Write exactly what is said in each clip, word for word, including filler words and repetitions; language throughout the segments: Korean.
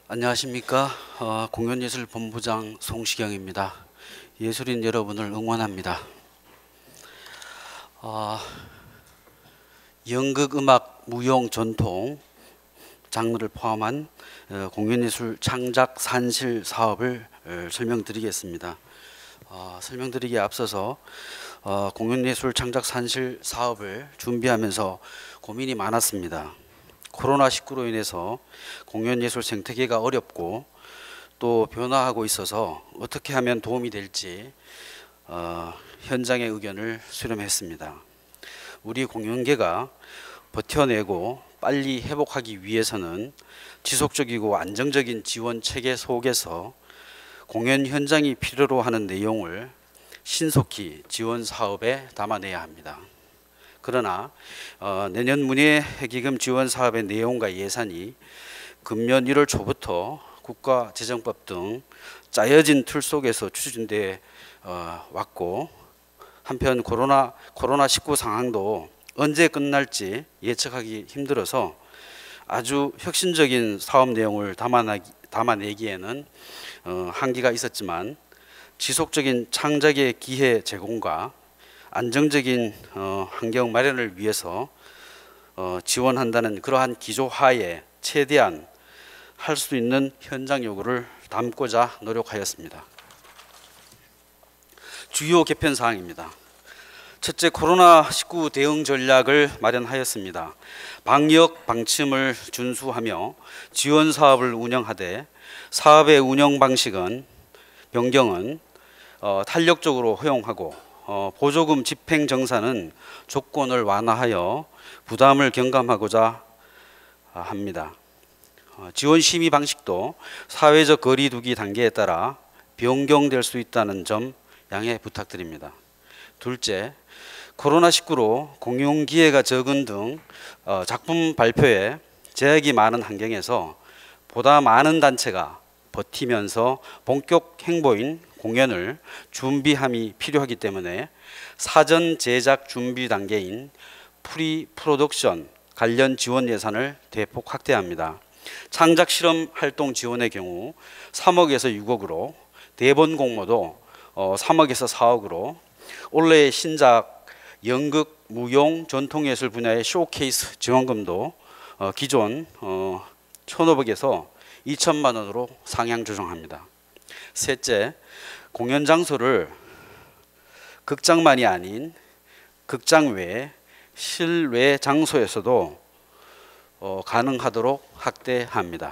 안녕하십니까. 어, 공연예술본부장 송시경입니다. 예술인 여러분을 응원합니다. 어, 연극, 음악, 무용, 전통 장르를 포함한 어, 공연예술 창작 산실 사업을 어, 설명드리겠습니다. 어, 설명드리기에 앞서서 어, 공연예술 창작 산실 사업을 준비하면서 고민이 많았습니다. 코로나 십구로 인해서 공연예술 생태계가 어렵고 또 변화하고 있어서 어떻게 하면 도움이 될지 어, 현장의 의견을 수렴했습니다. 우리 공연계가 버텨내고 빨리 회복하기 위해서는 지속적이고 안정적인 지원 체계 속에서 공연 현장이 필요로 하는 내용을 신속히 지원 사업에 담아내야 합니다. 그러나 어, 내년 문예기금 지원 사업의 내용과 예산이 금년 일월 초부터 국가재정법 등 짜여진 틀 속에서 추진돼 어, 왔고, 한편 코로나 코로나 십구 상황도 언제 끝날지 예측하기 힘들어서 아주 혁신적인 사업 내용을 담아내기, 담아내기에는 어, 한계가 있었지만 지속적인 창작의 기회 제공과 안정적인 어, 환경 마련을 위해서 어, 지원한다는 그러한 기조하에 최대한 할 수 있는 현장 요구를 담고자 노력하였습니다. 주요 개편 사항입니다. 첫째, 코로나 십구 대응 전략을 마련하였습니다. 방역 방침을 준수하며 지원 사업을 운영하되 사업의 운영 방식은 변경은 어, 탄력적으로 허용하고 어, 보조금 집행 정산은 조건을 완화하여 부담을 경감하고자 합니다. 어, 지원 심의 방식도 사회적 거리 두기 단계에 따라 변경될 수 있다는 점 양해 부탁드립니다. 둘째, 코로나 십구로 공연 기회가 적은 등 어, 작품 발표에 제약이 많은 환경에서 보다 많은 단체가 버티면서 본격 행보인 공연을 준비함이 필요하기 때문에 사전 제작 준비 단계인 프리 프로덕션 관련 지원 예산을 대폭 확대합니다. 창작 실험 활동 지원의 경우 삼억에서 육억으로, 대본 공모도 어, 삼억에서 사억으로, 올해의 신작 연극, 무용, 전통예술 분야의 쇼케이스 지원금도 어, 기존 어, 천오백에서 이천만 원으로 상향 조정합니다. 셋째, 공연 장소를 극장만이 아닌 극장 외 실외 장소에서도 어, 가능하도록 확대합니다.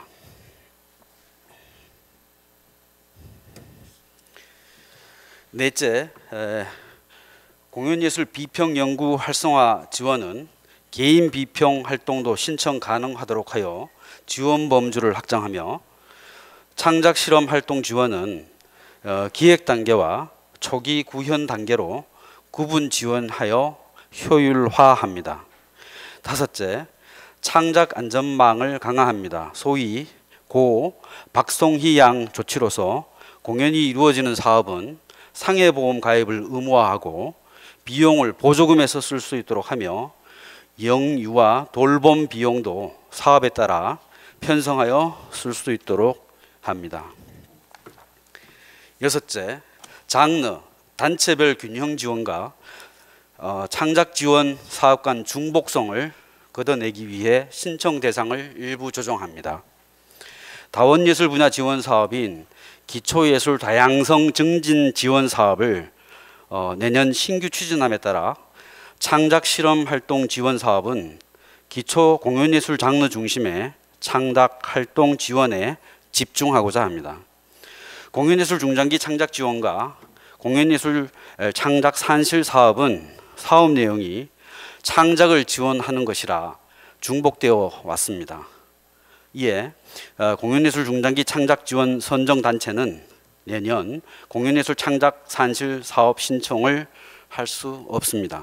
넷째, 에, 공연예술 비평 연구 활성화 지원은 개인 비평 활동도 신청 가능하도록 하여 지원 범주를 확장하며, 창작 실험 활동 지원은 어, 기획 단계와 초기 구현 단계로 구분 지원하여 효율화합니다. 다섯째, 창작 안전망을 강화합니다. 소위 고 박송희 양 조치로서 공연이 이루어지는 사업은 상해보험 가입을 의무화하고 비용을 보조금에서 쓸 수 있도록 하며, 영유아 돌봄 비용도 사업에 따라 편성하여 쓸 수 있도록 합니다. 여섯째, 장르, 단체별 균형 지원과 어, 창작 지원 사업 간 중복성을 걷어내기 위해 신청 대상을 일부 조정합니다. 다원예술 분야 지원 사업인 기초예술 다양성 증진 지원 사업을 어, 내년 신규 추진함에 따라 창작 실험 활동 지원 사업은 기초 공연예술 장르 중심의 창작 활동 지원에 집중하고자 합니다. 공연예술 중장기 창작 지원과 공연예술 창작 산실 사업은 사업 내용이 창작을 지원하는 것이라 중복되어 왔습니다. 이에 공연예술 중장기 창작 지원 선정 단체는 내년 공연예술 창작 산실 사업 신청을 할 수 없습니다.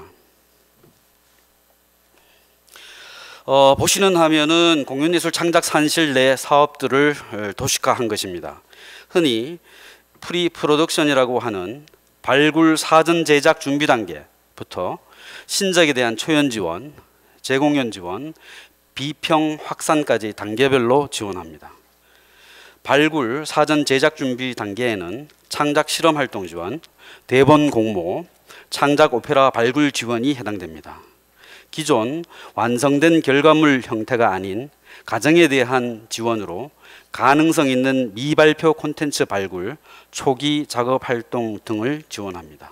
어, 보시는 화면은 공연예술 창작 산실 내 사업들을 도식화한 것입니다. 흔히 프리 프로덕션이라고 하는 발굴 사전 제작 준비 단계부터 신작에 대한 초연 지원, 재공연 지원, 비평 확산까지 단계별로 지원합니다. 발굴 사전 제작 준비 단계에는 창작 실험 활동 지원, 대본 공모, 창작 오페라 발굴 지원이 해당됩니다. 기존 완성된 결과물 형태가 아닌 가정에 대한 지원으로 가능성 있는 미발표 콘텐츠 발굴, 초기 작업 활동 등을 지원합니다.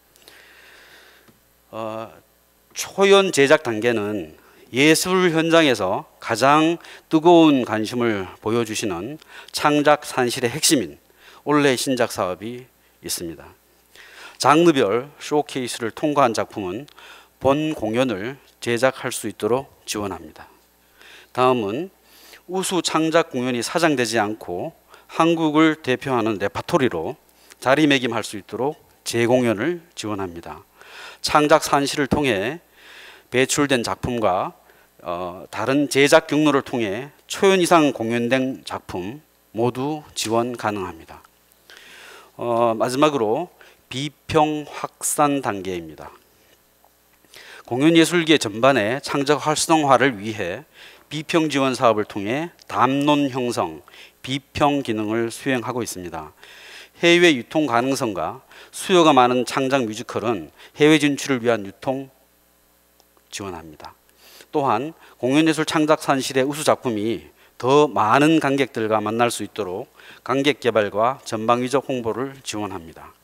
어, 초연 제작 단계는 예술 현장에서 가장 뜨거운 관심을 보여주시는 창작 산실의 핵심인 올해 신작 사업이 있습니다. 장르별 쇼케이스를 통과한 작품은 본 공연을 제작할 수 있도록 지원합니다. 다음은 우수 창작 공연이 사장되지 않고 한국을 대표하는 레파토리로 자리매김할 수 있도록 재공연을 지원합니다. 창작 산실을 통해 배출된 작품과 어, 다른 제작 경로를 통해 초연 이상 공연된 작품 모두 지원 가능합니다. 어, 마지막으로 비평 확산 단계입니다. 공연예술계 전반의 창작 활성화를 위해 비평 지원 사업을 통해 담론 형성, 비평 기능을 수행하고 있습니다. 해외 유통 가능성과 수요가 많은 창작 뮤지컬은 해외 진출을 위한 유통 지원합니다. 또한 공연예술 창작 산실의 우수 작품이 더 많은 관객들과 만날 수 있도록 관객 개발과 전방위적 홍보를 지원합니다.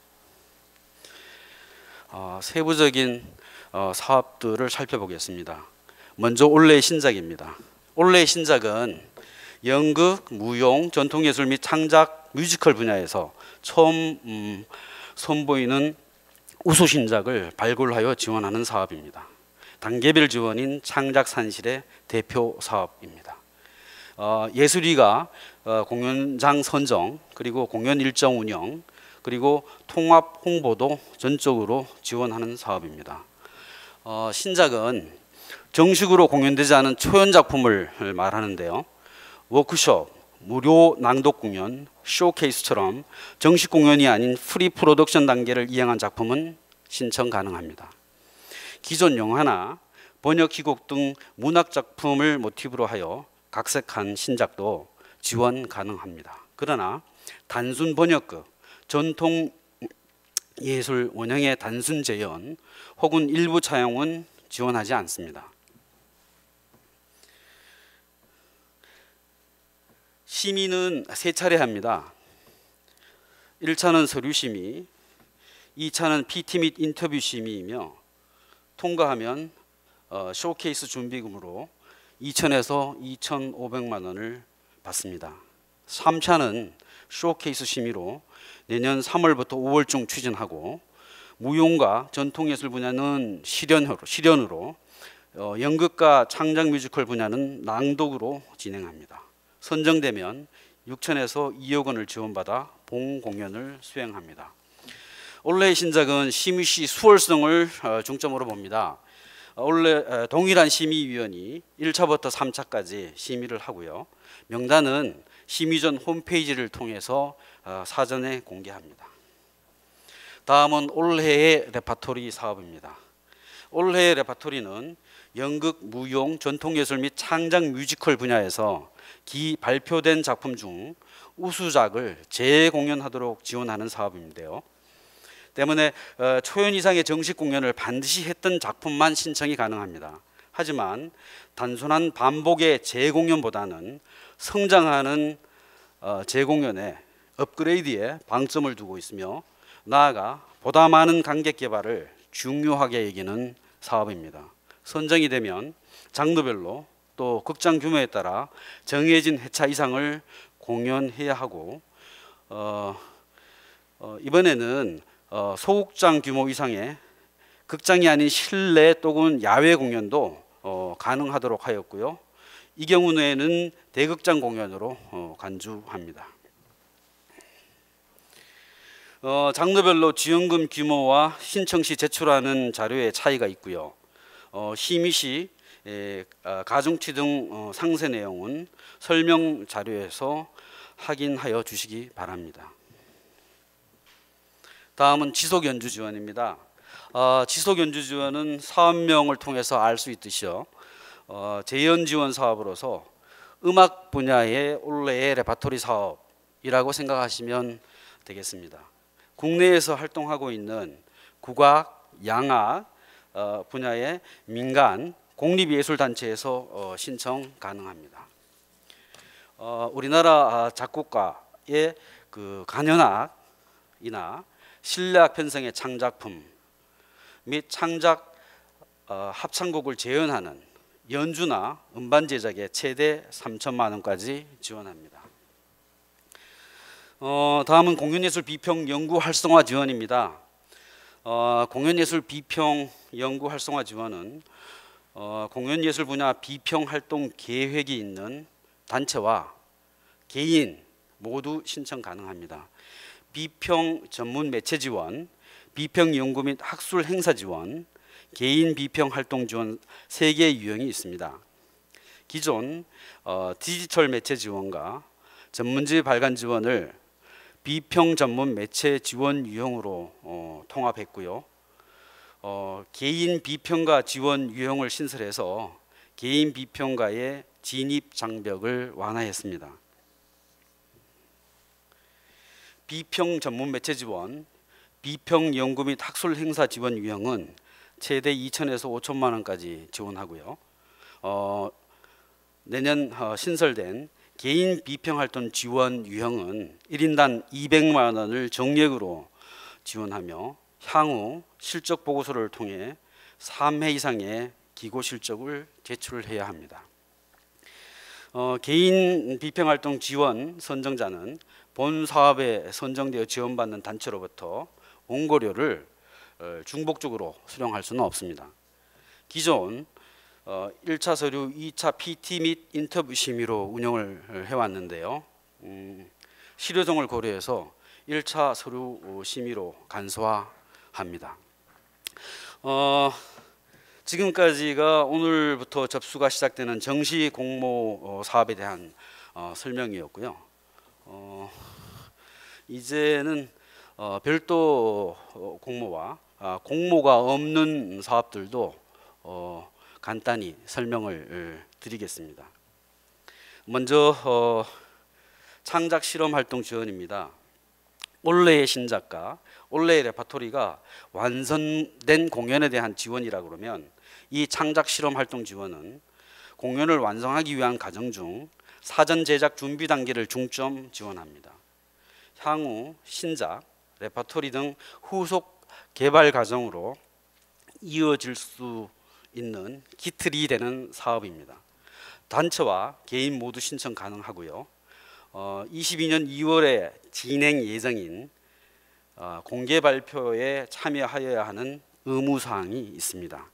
어, 세부적인 어, 사업들을 살펴보겠습니다. 먼저 올해의 신작입니다. 올해의 신작은 연극, 무용, 전통예술 및 창작 뮤지컬 분야에서 처음 음, 선보이는 우수 신작을 발굴하여 지원하는 사업입니다. 단계별 지원인 창작 산실의 대표 사업입니다. 어, 예술위가 어, 공연장 선정, 그리고 공연 일정 운영, 그리고 통합 홍보도 전적으로 지원하는 사업입니다. 어, 신작은 정식으로 공연되지 않은 초연 작품을 말하는데요. 워크숍, 무료 낭독 공연, 쇼케이스처럼 정식 공연이 아닌 프리 프로덕션 단계를 이행한 작품은 신청 가능합니다. 기존 영화나 번역 희곡 등 문학 작품을 모티브로 하여 각색한 신작도 지원 가능합니다. 그러나 단순 번역극, 전통 예술 원형의 단순 재현 혹은 일부 차용은 지원하지 않습니다. 심의는 세 차례 합니다. 일 차는 서류 심의, 이 차는 피티 및 인터뷰 심의이며 통과하면 어, 쇼케이스 준비금으로 이천에서 이천오백만 원을 받습니다. 삼 차는 쇼케이스 심의로 내년 삼월부터 오월중 추진하고 무용과 전통예술 분야는 실연으로, 실연으로 어, 연극과 창작 뮤지컬 분야는 낭독으로 진행합니다. 선정되면 육천에서 이억 원을 지원받아 본 공연을 수행합니다. 올해의 신작은 심의 시 수월성을 중점으로 봅니다. 원래 동일한 심의위원이 일 차부터 삼 차까지 심의를 하고요. 명단은 심의 전 홈페이지를 통해서 사전에 공개합니다. 다음은 올해의 레파토리 사업입니다. 올해의 레파토리는 연극, 무용, 전통예술 및 창작 뮤지컬 분야에서 기 발표된 작품 중 우수작을 재공연하도록 지원하는 사업인데요. 때문에 초연 이상의 정식 공연을 반드시 했던 작품만 신청이 가능합니다. 하지만 단순한 반복의 재공연보다는 성장하는 재공연에 업그레이드에 방점을 두고 있으며 나아가 보다 많은 관객 개발을 중요하게 여기는 사업입니다. 선정이 되면 장르별로 또 극장 규모에 따라 정해진 회차 이상을 공연해야 하고 어, 어, 이번에는 어, 소극장 규모 이상의 극장이 아닌 실내 또는 야외 공연도 어, 가능하도록 하였고요. 이 경우에는 대극장 공연으로 어, 간주합니다. 어, 장르별로 지원금 규모와 신청 시 제출하는 자료의 차이가 있고요. 어, 심의 시 에, 아, 가중치 등 어, 상세 내용은 설명 자료에서 확인하여 주시기 바랍니다. 다음은 지속 연주 지원입니다. 어, 지속 연주 지원은 사업명을 통해서 알 수 있듯이요. 어, 재연 지원 사업으로서 음악 분야의 올해의 레파토리 사업이라고 생각하시면 되겠습니다. 국내에서 활동하고 있는 국악, 양악 어, 분야의 민간 공립예술단체에서 어, 신청 가능합니다. 어, 우리나라 작곡가의 그 간현악이나 실내악 편성의 창작품 및 창작 어, 합창곡을 재현하는 연주나 음반 제작에 최대 삼천만 원까지 지원합니다. 어, 다음은 공연예술 비평 연구 활성화 지원입니다. 어, 공연예술 비평 연구 활성화 지원은 어, 공연예술 분야 비평 활동 계획이 있는 단체와 개인 모두 신청 가능합니다. 비평 전문 매체 지원, 비평 연구 및 학술 행사 지원, 개인 비평 활동 지원 세 개의 유형이 있습니다. 기존 어, 디지털 매체 지원과 전문지 발간 지원을 비평 전문 매체 지원 유형으로 어, 통합했고요. 어, 개인 비평가 지원 유형을 신설해서 개인 비평가의 진입 장벽을 완화했습니다. 비평 전문 매체 지원, 비평 연구 및 학술 행사 지원 유형은 최대 이천에서 오천만 원까지 지원하고요. 어, 내년 어, 신설된 개인 비평 활동 지원 유형은 일 인당 이백만 원을 정액으로 지원하며 향후 실적 보고서를 통해 삼 회 이상의 기고 실적을 제출해야 합니다. 어, 개인 비평 활동 지원 선정자는 본 사업에 선정되어 지원받는 단체로부터 원고료를 어, 중복적으로 수령할 수는 없습니다. 기존 어, 일 차 서류, 이 차 피티 및 인터뷰 심의로 운영을 해왔는데요. 음, 실효성을 고려해서 일 차 서류 심의로 간소화합니다. 어, 지금까지가 오늘부터 접수가 시작되는 정시 공모 사업에 대한 어, 설명이었고요. 어, 이제는 어, 별도 공모와 아, 공모가 없는 사업들도 어, 간단히 설명을 드리겠습니다. 먼저 어, 창작 실험 활동 지원입니다. 올해의 신작가, 올해의 레파토리가 완성된 공연에 대한 지원이라 그러면 이 창작 실험 활동 지원은 공연을 완성하기 위한 과정 중 사전 제작 준비 단계를 중점 지원합니다. 향후 신작, 레파토리 등 후속 개발 과정으로 이어질 수 있는 기틀이 되는 사업입니다. 단체와 개인 모두 신청 가능하고요. 어, 이십이 년 이월에 진행 예정인 어, 공개 발표에 참여하여야 하는 의무사항이 있습니다.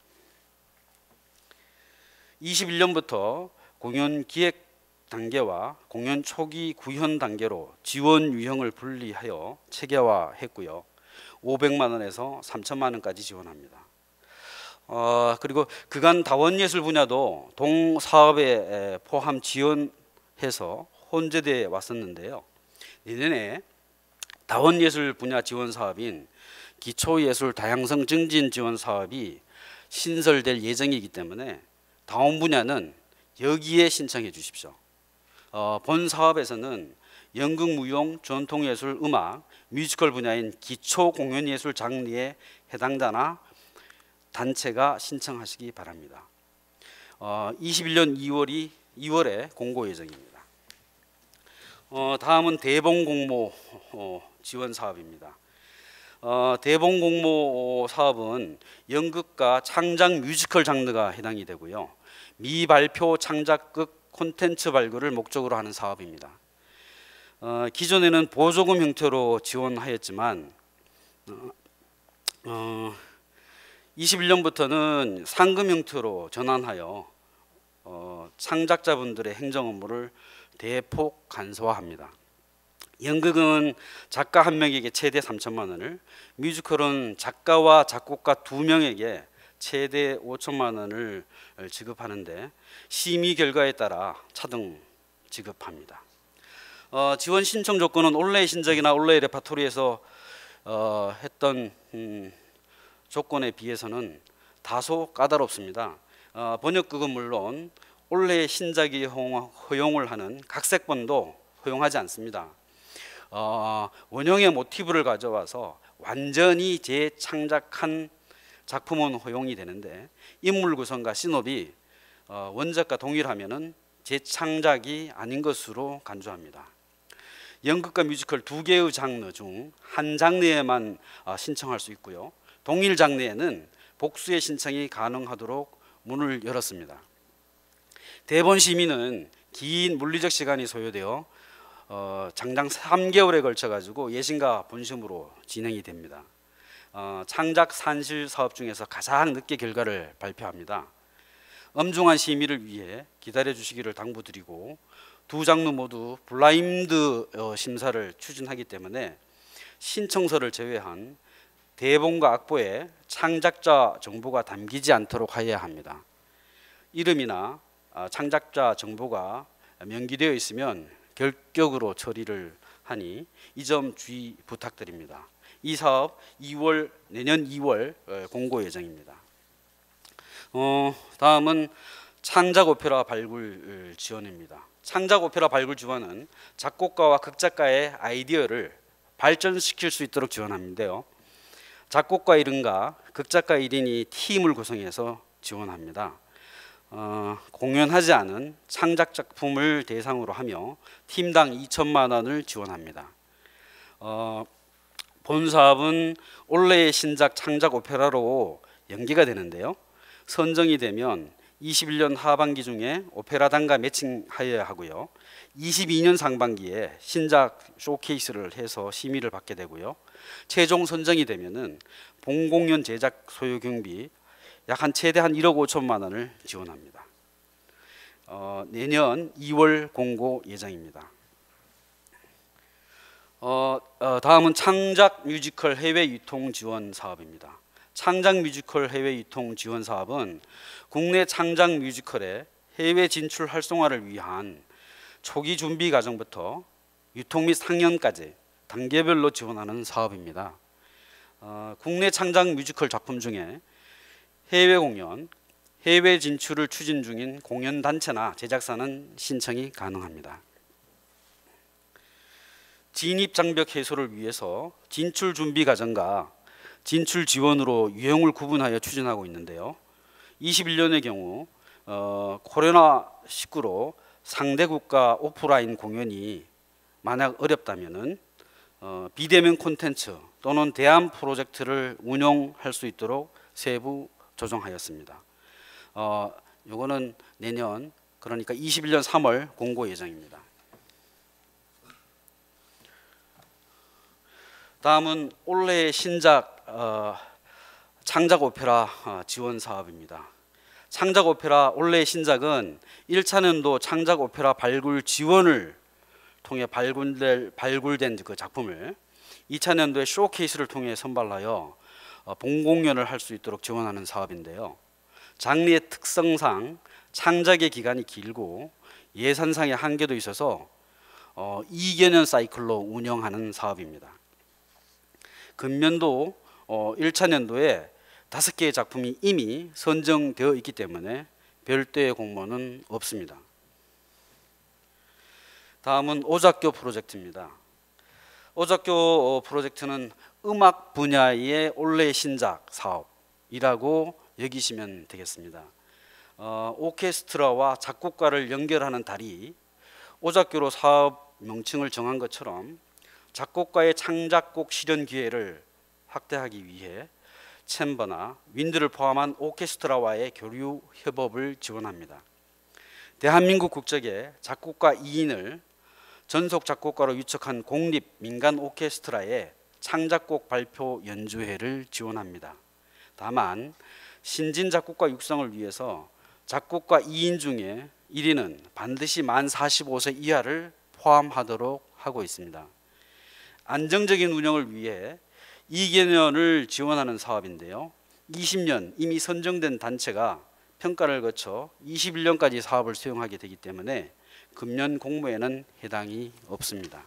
이십일 년부터 공연 기획 단계와 공연 초기 구현 단계로 지원 유형을 분리하여 체계화했고요. 오백만 원에서 삼천만 원까지 지원합니다. 어, 그리고 그간 다원예술 분야도 동사업에 포함 지원해서 혼재되어 왔었는데요. 내년에 다원예술 분야 지원 사업인 기초예술 다양성 증진 지원 사업이 신설될 예정이기 때문에 다원 분야는 여기에 신청해 주십시오. 어, 본 사업에서는 연극, 무용, 전통예술, 음악, 뮤지컬 분야인 기초공연예술 장르에 해당자나 단체가 신청하시기 바랍니다. 어, 이십일 년 이월이 이월에 공고 예정입니다. 어, 다음은 대본 공모 어, 지원 사업입니다. 어, 대본 공모 사업은 연극과 창작 뮤지컬 장르가 해당이 되고요. 미발표 창작극 콘텐츠 발굴을 목적으로 하는 사업입니다. 어, 기존에는 보조금 형태로 지원하였지만 어, 어, 이십일 년부터는 상금 형태로 전환하여 어, 창작자분들의 행정 업무를 대폭 간소화합니다. 연극은 작가 한 명에게 최대 삼천만 원을, 뮤지컬은 작가와 작곡가 두 명에게 최대 오천만 원을 지급하는데 심의 결과에 따라 차등 지급합니다. 어, 지원 신청 조건은 올해의 신작이나 올해의 레파토리에서 어, 했던 음, 조건에 비해서는 다소 까다롭습니다. 어, 번역극은 물론 올해 신작이 허용을 하는 각색본도 허용하지 않습니다. 어, 원형의 모티브를 가져와서 완전히 재창작한 작품은 허용이 되는데, 인물 구성과 씬업이 어, 원작과 동일하면은 재창작이 아닌 것으로 간주합니다. 연극과 뮤지컬 두 개의 장르 중 한 장르에만 어, 신청할 수 있고요. 동일 장르에는 복수의 신청이 가능하도록 문을 열었습니다. 대본 심의는 긴 물리적 시간이 소요되어 어, 장장 삼 개월에 걸쳐 가지고 예심과 본심으로 진행이 됩니다. 어, 창작 산실 사업 중에서 가장 늦게 결과를 발표합니다. 엄중한 심의를 위해 기다려 주시기를 당부드리고, 두 장르 모두 블라인드 어, 심사를 추진하기 때문에 신청서를 제외한 대본과 악보에 창작자 정보가 담기지 않도록 하여야 합니다. 이름이나 어, 창작자 정보가 명기되어 있으면 결격으로 처리를 하니 이 점 주의 부탁드립니다. 이 사업 이월 내년 이월 공고 예정입니다. 어, 다음은 창작 오페라 발굴 지원입니다. 창작 오페라 발굴 지원은 작곡가와 극작가의 아이디어를 발전시킬 수 있도록 지원하는데요. 작곡가 일 인과 극작가 일 인이 팀을 구성해서 지원합니다. 어, 공연하지 않은 창작 작품을 대상으로 하며 팀당 이천만 원을 지원합니다. 어, 본 사업은 올해의 신작 창작 오페라로 연기가 되는데요. 선정이 되면 이십일 년 하반기 중에 오페라단과 매칭하여야 하고요. 이십이 년 상반기에 신작 쇼케이스를 해서 심의를 받게 되고요. 최종 선정이 되면은 본공연 제작 소요 경비 약 한 최대 한 일억 오천만 원을 지원합니다. 어, 내년 이월 공고 예정입니다. 어, 어, 다음은 창작 뮤지컬 해외 유통 지원 사업입니다. 창작 뮤지컬 해외 유통 지원 사업은 국내 창작 뮤지컬의 해외 진출 활성화를 위한 초기 준비 과정부터 유통 및 상영까지 단계별로 지원하는 사업입니다. 어, 국내 창작 뮤지컬 작품 중에 해외 공연, 해외 진출을 추진 중인 공연단체나 제작사는 신청이 가능합니다. 진입 장벽 해소를 위해서 진출 준비 과정과 진출 지원으로 유형을 구분하여 추진하고 있는데요. 이십일 년의 경우 어, 코로나 십구로 상대 국가 오프라인 공연이 만약 어렵다면은 어, 비대면 콘텐츠 또는 대안 프로젝트를 운영할 수 있도록 세부 조정하였습니다. 어, 요거는 내년 그러니까 이십일 년 삼월 공고 예정입니다. 다음은 올해 신작 어, 창작 오페라 어, 지원 사업입니다. 창작 오페라 올해 신작은 일 차 년도 창작 오페라 발굴 지원을 통해 발굴될, 발굴된 그 작품을 이 차 년도에 쇼케이스를 통해 선발하여 어, 본공연을 할 수 있도록 지원하는 사업인데요. 장르의 특성상 창작의 기간이 길고 예산상의 한계도 있어서 어, 이 개년 사이클로 운영하는 사업입니다. 금년도 어, 일 차 년도에 다섯 개의 작품이 이미 선정되어 있기 때문에 별도의 공모는 없습니다. 다음은 오작교 프로젝트입니다. 오작교 프로젝트는 음악 분야의 올해 신작 사업이라고 여기시면 되겠습니다. 어, 오케스트라와 작곡가를 연결하는 다리, 오작교로 사업 명칭을 정한 것처럼 작곡가의 창작곡 실현 기회를 확대하기 위해 챔버나 윈드를 포함한 오케스트라와의 교류 협업을 지원합니다. 대한민국 국적의 작곡가 이 인을 전속 작곡가로 유척한 공립 민간 오케스트라의 창작곡 발표 연주회를 지원합니다. 다만 신진 작곡가 육성을 위해서 작곡가 이 인 중에 일 인은 반드시 만 사십오 세 이하를 포함하도록 하고 있습니다. 안정적인 운영을 위해 이 개년을 지원하는 사업인데요. 이십 년 이미 선정된 단체가 평가를 거쳐 이십일 년까지 사업을 수행하게 되기 때문에 금년 공모에는 해당이 없습니다.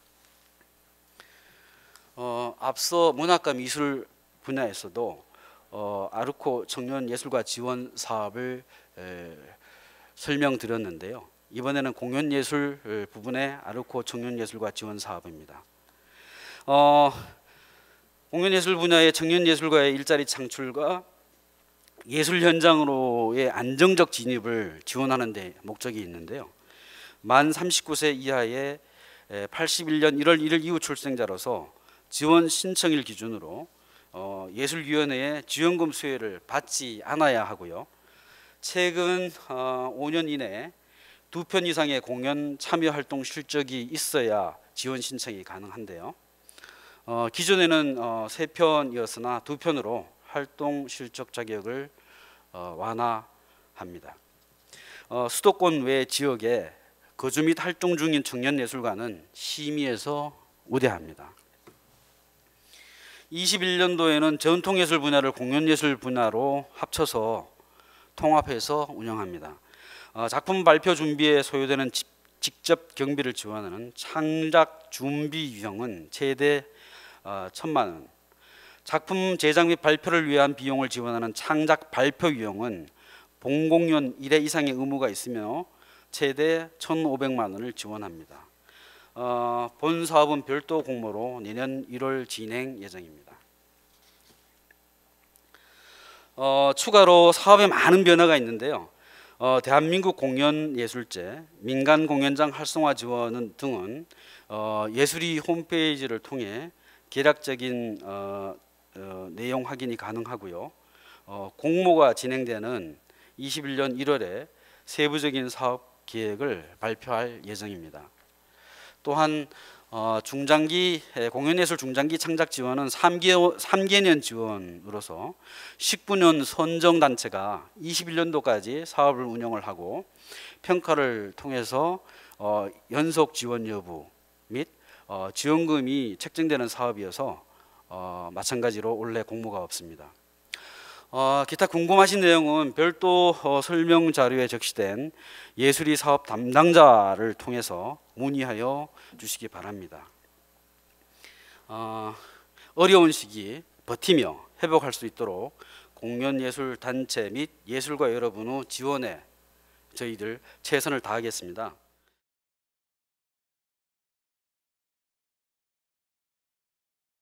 어, 앞서 문학과 미술 분야에서도 어, 아르코 청년 예술가 지원 사업을 에, 설명드렸는데요. 이번에는 공연예술 부분의 아르코 청년예술가 지원 사업입니다. 어, 공연예술 분야의 청년예술가의 일자리 창출과 예술 현장으로의 안정적 진입을 지원하는 데 목적이 있는데요. 만 삼십구 세 이하의 팔십일 년 일월 일일 이후 출생자로서 지원 신청일 기준으로 어, 예술위원회의 지원금 수혜를 받지 않아야 하고요. 최근 어, 오 년 이내에 두 편 이상의 공연 참여 활동 실적이 있어야 지원 신청이 가능한데요. 어, 기존에는 어, 세 편이었으나 두 편으로 활동 실적 자격을 어, 완화합니다. 어, 수도권 외 지역에 거주 및 활동 중인 청년 예술가는 심의에서 우대합니다. 이십일 년도에는 전통예술 분야를 공연예술 분야로 합쳐서 통합해서 운영합니다. 어, 작품 발표 준비에 소요되는 지, 직접 경비를 지원하는 창작 준비 유형은 최대 어, 천만 원, 작품 제작 및 발표를 위한 비용을 지원하는 창작 발표 유형은 본공연 일 회 이상의 의무가 있으며 최대 천오백만 원을 지원합니다. 어, 본 사업은 별도 공모로 내년 일월 진행 예정입니다. 어, 추가로 사업에 많은 변화가 있는데요. 어, 대한민국 공연예술제, 민간공연장 활성화 지원 등은 어, 예술위 홈페이지를 통해 계략적인 어, 어, 내용 확인이 가능하고요. 어, 공모가 진행되는 이십일 년 일월에 세부적인 사업 계획을 발표할 예정입니다. 또한 어, 중장기 공연예술 중장기 창작 지원은 삼 개월, 삼 개년 지원으로서 십구 년 선정단체가 이십일 년도까지 사업을 운영을 하고 평가를 통해서 어, 연속 지원 여부 및 어, 지원금이 책정되는 사업이어서 어, 마찬가지로 올해 공모가 없습니다. 어, 기타 궁금하신 내용은 별도 어, 설명 자료에 적시된 예술위 사업 담당자를 통해서 문의하여 주시기 바랍니다. 어, 어려운 시기 버티며 회복할 수 있도록 공연예술단체 및 예술가 여러분의 지원에 저희들 최선을 다하겠습니다.